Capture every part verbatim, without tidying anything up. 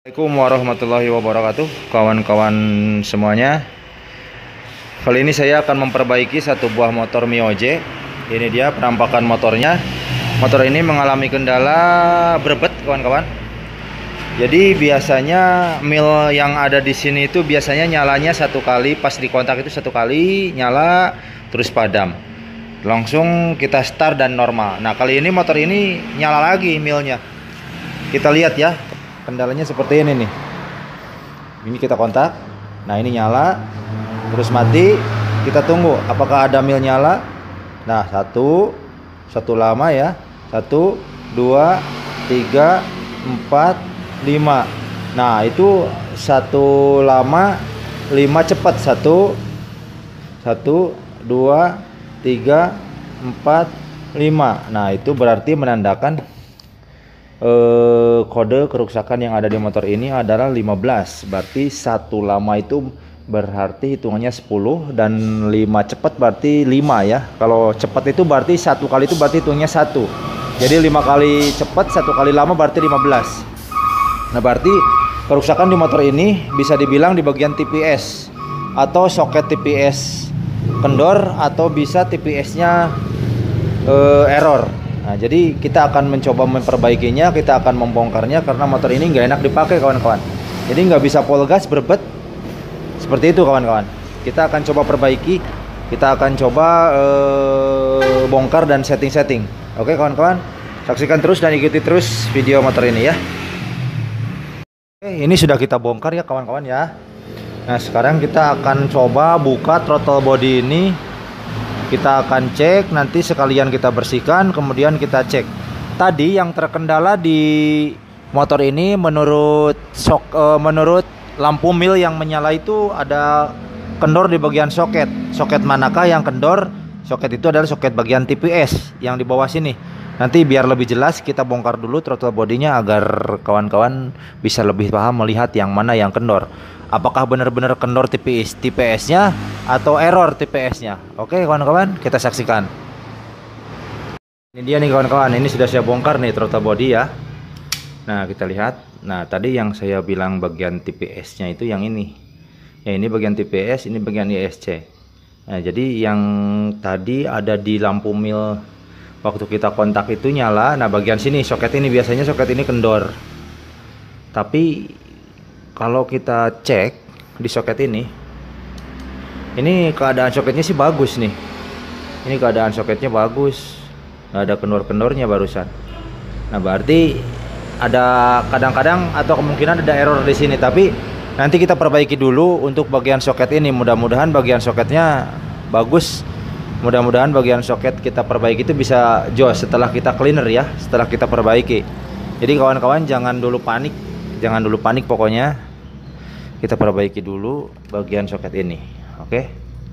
Assalamualaikum warahmatullahi wabarakatuh, kawan-kawan semuanya. Kali ini saya akan memperbaiki satu buah motor Mioje. Ini dia penampakan motornya. Motor ini mengalami kendala berbet, kawan-kawan. Jadi biasanya mil yang ada di sini itu biasanya nyalanya satu kali, pas di kontak itu satu kali nyala terus padam. Langsung kita start dan normal. Nah, kali ini motor ini nyala lagi milnya. Kita lihat ya. Kendalanya seperti ini nih. Ini kita kontak. Nah, ini nyala, terus mati. Kita tunggu apakah ada mil nyala. Nah, satu satu lama ya. Satu, dua, tiga, empat, lima. Nah, itu satu lama, lima cepat. Satu, satu, dua, tiga, empat, lima. Nah, itu berarti menandakan Uh, kode kerusakan yang ada di motor ini adalah lima belas. Berarti satu lama itu berarti hitungannya sepuluh dan lima cepat berarti lima ya. Kalau cepat itu berarti satu kali itu berarti hitungnya satu. Jadi lima kali cepat satu kali lama berarti lima belas. Nah, berarti kerusakan di motor ini bisa dibilang di bagian T P S atau soket T P S kendor, atau bisa T P S-nya uh, error. Nah, jadi kita akan mencoba memperbaikinya, kita akan membongkarnya karena motor ini nggak enak dipakai, kawan-kawan. Jadi nggak bisa full gas berbet seperti itu, kawan-kawan. Kita akan coba perbaiki, kita akan coba eh, bongkar dan setting-setting. Oke, kawan-kawan, saksikan terus dan ikuti terus video motor ini ya. Oke, ini sudah kita bongkar ya, kawan-kawan ya. Nah, sekarang kita akan coba buka throttle body ini. Kita akan cek, nanti sekalian kita bersihkan, kemudian kita cek. Tadi yang terkendala di motor ini menurut sok, e, menurut lampu mil yang menyala itu ada kendor di bagian soket. Soket manakah yang kendor? Soket itu adalah soket bagian T P S yang di bawah sini. Nanti biar lebih jelas kita bongkar dulu throttle bodinya agar kawan-kawan bisa lebih paham melihat yang mana yang kendor. Apakah benar-benar kendor T P S T P S-nya atau error T P S-nya? Oke, kawan-kawan, kita saksikan. Ini dia nih, kawan-kawan. Ini sudah saya bongkar nih throttle body ya. Nah, kita lihat. Nah, tadi yang saya bilang bagian T P S-nya itu yang ini. Ya, ini bagian T P S, ini bagian I S C. Nah, jadi yang tadi ada di lampu mil waktu kita kontak itu nyala. Nah, bagian sini soket ini biasanya soket ini kendor. Tapi kalau kita cek di soket ini, ini keadaan soketnya sih bagus nih. Ini keadaan soketnya bagus, nggak ada kendor-kendornya barusan. Nah, berarti ada kadang-kadang atau kemungkinan ada error di sini. Tapi nanti kita perbaiki dulu untuk bagian soket ini. Mudah-mudahan bagian soketnya bagus. Mudah-mudahan bagian soket kita perbaiki itu bisa jos setelah kita cleaner ya, setelah kita perbaiki. Jadi kawan-kawan jangan dulu panik. Jangan dulu panik, pokoknya kita perbaiki dulu bagian soket ini. Oke.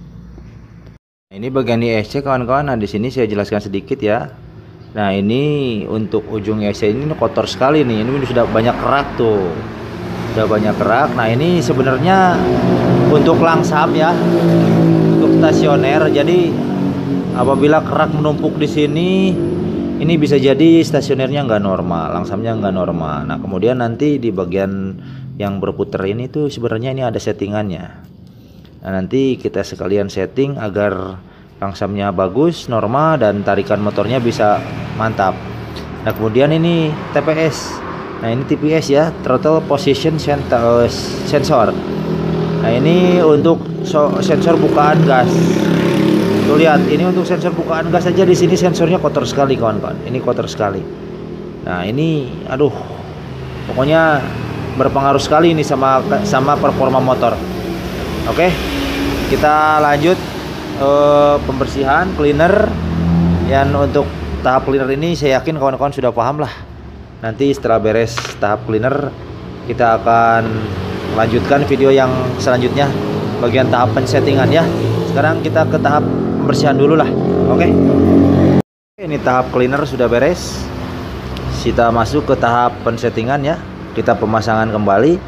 Ini bagian I S C, kawan-kawan. Nah, di sini saya jelaskan sedikit ya. Nah, ini untuk ujung I S C ini kotor sekali nih. Ini sudah banyak kerak tuh. Sudah banyak kerak. Nah, ini sebenarnya untuk langsam ya. Untuk stasioner. Jadi apabila kerak menumpuk di sini, ini bisa jadi stasionernya nggak normal, langsamnya nggak normal. Nah, kemudian nanti di bagian yang berputar ini tuh sebenarnya ini ada settingannya. Nah, nanti kita sekalian setting agar langsamnya bagus, normal, dan tarikan motornya bisa mantap. Nah, kemudian ini T P S. Nah, ini T P S ya, throttle position sensor. Nah, ini untuk sensor bukaan gas. Tuh lihat, ini untuk sensor bukaan gas saja di sini sensornya kotor sekali, kawan-kawan. Ini kotor sekali. Nah, ini aduh. Pokoknya berpengaruh sekali ini sama sama performa motor. Oke. Kita lanjut uh, pembersihan, cleaner. Yang untuk tahap cleaner ini saya yakin kawan-kawan sudah paham lah. Nanti setelah beres tahap cleaner, kita akan lanjutkan video yang selanjutnya bagian tahap pensettingan ya. Sekarang kita ke tahap pembersihan dulu lah. Oke. Ini tahap cleaner sudah beres. Kita masuk ke tahap pensettingan ya. Kita pemasangan kembali.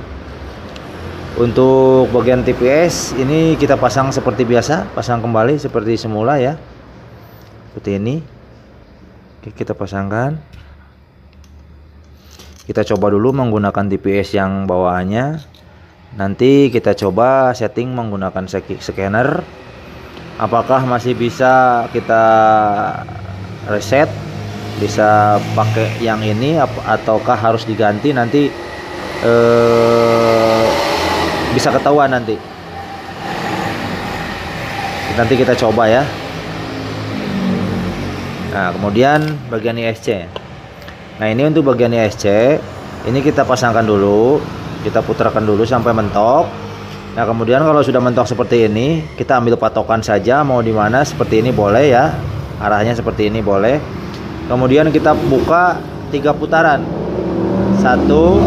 Untuk bagian T P S ini kita pasang seperti biasa, pasang kembali seperti semula ya. Seperti ini. Oke, kita pasangkan. Kita coba dulu menggunakan T P S yang bawaannya. Nanti kita coba setting menggunakan scanner. Apakah masih bisa kita reset, bisa pakai yang ini ataukah harus diganti, nanti eh, bisa ketahuan nanti. Nanti kita coba ya. Nah, kemudian bagian I S C. Nah, ini untuk bagian I S C, ini kita pasangkan dulu, kita putarkan dulu sampai mentok. Nah, kemudian kalau sudah mentok seperti ini, kita ambil patokan saja mau di mana, seperti ini boleh ya. Arahnya seperti ini boleh. Kemudian kita buka tiga putaran. Satu,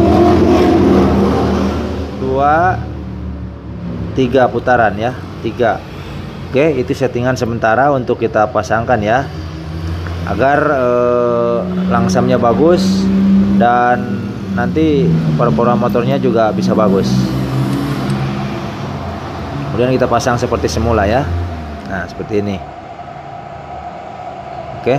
dua, tiga putaran ya, tiga. Oke, itu settingan sementara untuk kita pasangkan ya, agar eh, langsamnya bagus dan nanti performa motornya juga bisa bagus. Kemudian kita pasang seperti semula ya. Nah, seperti ini. Oke.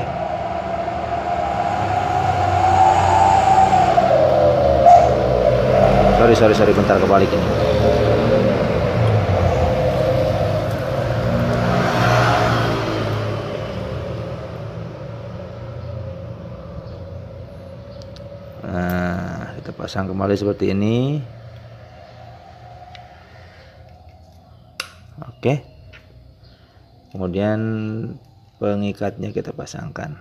Sorry sorry sorry bentar kebalik ini. Nah, kita pasang kembali seperti ini. Oke. Kemudian pengikatnya kita pasangkan.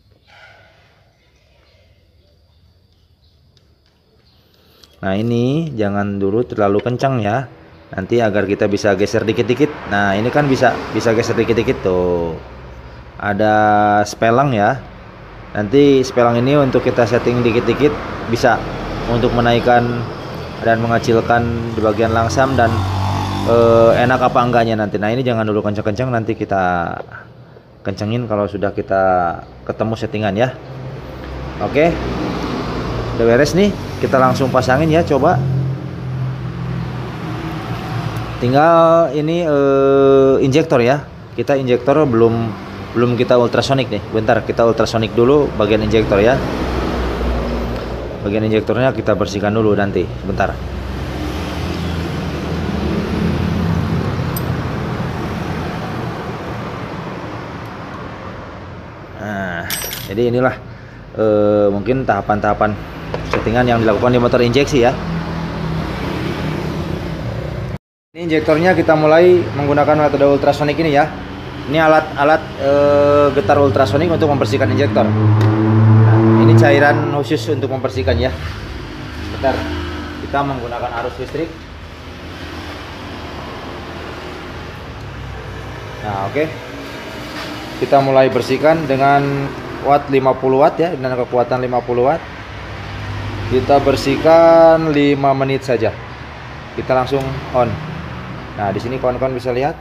Nah, ini jangan dulu terlalu kencang ya. Nanti agar kita bisa geser dikit-dikit. Nah, ini kan bisa bisa geser dikit-dikit tuh. Ada spelang ya. Nanti spelang ini untuk kita setting dikit-dikit, bisa untuk menaikkan dan mengecilkan di bagian langsam dan eh, enak apa enggaknya nanti. Nah, ini jangan dulu kencang-kencang, nanti kita kencengin kalau sudah kita ketemu settingan ya. Oke, udah beres nih, kita langsung pasangin ya. Coba tinggal ini eh, injektor ya. Kita injektor belum belum kita ultrasonic nih. Bentar, kita ultrasonic dulu bagian injektor ya. Bagian injektornya kita bersihkan dulu nanti, sebentar. Nah, jadi inilah e, mungkin tahapan-tahapan settingan yang dilakukan di motor injeksi ya. Ini injektornya kita mulai menggunakan metode ultrasonic ini ya. Ini alat-alat e, getar ultrasonik untuk membersihkan injektor. Nah, ini cairan khusus untuk membersihkan ya. Bentar, kita menggunakan arus listrik. Nah, oke. Okay. Kita mulai bersihkan dengan watt lima puluh watt ya, dengan kekuatan lima puluh watt. Kita bersihkan lima menit saja. Kita langsung on. Nah, di sini kawan-kawan bisa lihat.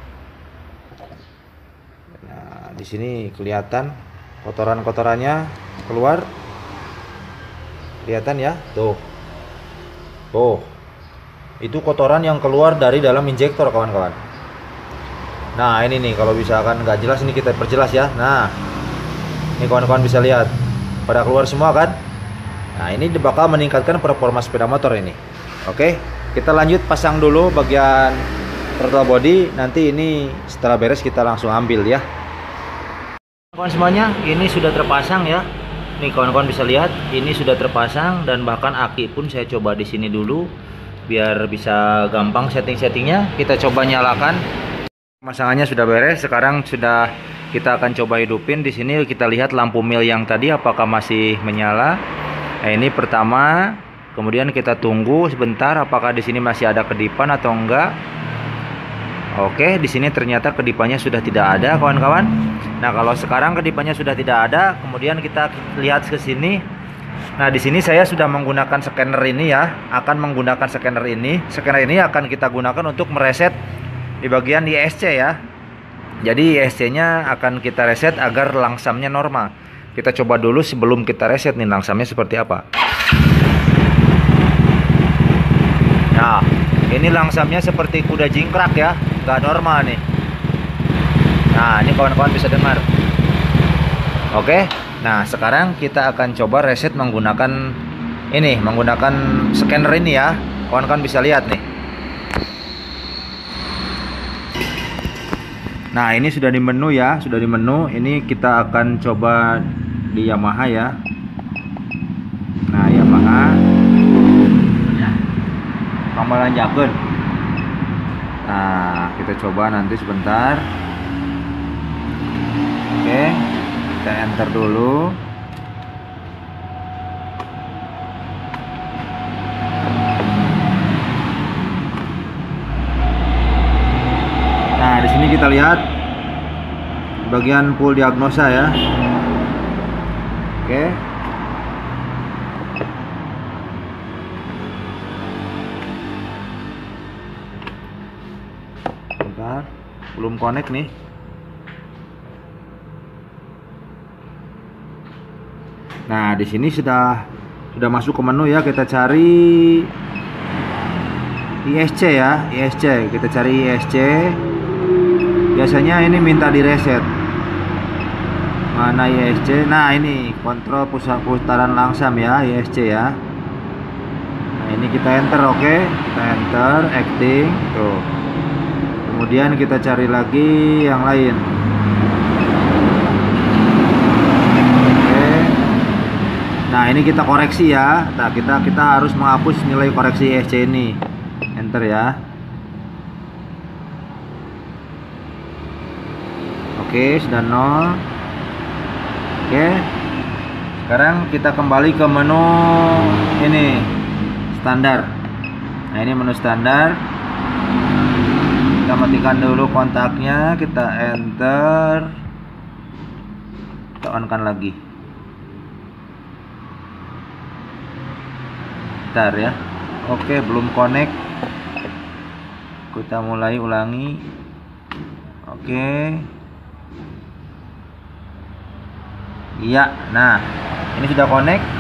Nah, di sini kelihatan kotoran-kotorannya keluar. Kelihatan ya? Tuh. Tuh. Itu kotoran yang keluar dari dalam injektor, kawan-kawan. Nah, ini nih kalau misalkan nggak jelas, ini kita perjelas ya. Nah, ini kawan-kawan bisa lihat pada keluar semua kan. Nah, ini bakal meningkatkan performa sepeda motor ini. Oke, kita lanjut pasang dulu bagian throttle body. Nanti ini setelah beres kita langsung ambil ya. Kawan semuanya, ini sudah terpasang ya. Nih kawan-kawan bisa lihat, ini sudah terpasang dan bahkan aki pun saya coba di sini dulu biar bisa gampang setting-settingnya. Kita coba nyalakan. Pemasangannya sudah beres, sekarang sudah kita akan coba hidupin. Di sini kita lihat lampu mil yang tadi apakah masih menyala. Nah, ini pertama, kemudian kita tunggu sebentar apakah di sini masih ada kedipan atau enggak. Oke, di sini ternyata kedipannya sudah tidak ada, kawan-kawan. Nah, kalau sekarang kedipannya sudah tidak ada, kemudian kita lihat ke sini. Nah, di sini saya sudah menggunakan scanner ini ya, akan menggunakan scanner ini. Scanner ini akan kita gunakan untuk mereset di bagian I S C ya. Jadi I S C-nya akan kita reset agar langsamnya normal. Kita coba dulu sebelum kita reset nih langsamnya seperti apa. Nah, ini langsamnya seperti kuda jingkrak ya, nggak normal nih. Nah, ini kawan-kawan bisa dengar. Oke, nah sekarang kita akan coba reset menggunakan ini menggunakan scanner ini ya. Kawan-kawan bisa lihat nih. Nah, ini sudah di menu ya, sudah di menu. Ini kita akan coba di Yamaha ya. Nah, Yamaha kambalan jakeun. Nah, kita coba nanti sebentar. Oke, kita enter dulu. Nah, di sini kita lihat bagian full diagnosa ya. Oke. Bentar, belum connect nih. Nah, di sini sudah sudah masuk ke menu ya. Kita cari I S C ya, I S C. Kita cari I S C. Biasanya ini minta di reset. Mana I S C? Nah, ini kontrol pusat putaran langsam ya, I S C ya. Nah, ini kita enter, oke. Okay. Kita enter acting tuh. Kemudian kita cari lagi yang lain. Oke. Nah, ini kita koreksi ya. Nah, kita kita harus menghapus nilai koreksi I S C ini. Enter ya. Oke, sudah nol. Oke. Sekarang kita kembali ke menu ini standar. Nah, ini menu standar. Kita matikan dulu kontaknya, kita enter. Kita on-kan lagi. Bentar ya. Oke, belum connect. Kita mulai ulangi. Oke. Iya, nah ini sudah connect.